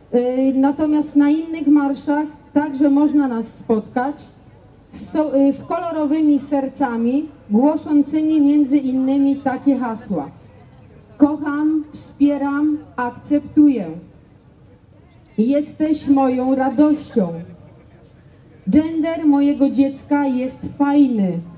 Natomiast na innych marszach także można nas spotkać z kolorowymi sercami głoszącymi między innymi takie hasła: kocham, wspieram, akceptuję. Jesteś moją radością. Gender mojego dziecka jest fajny.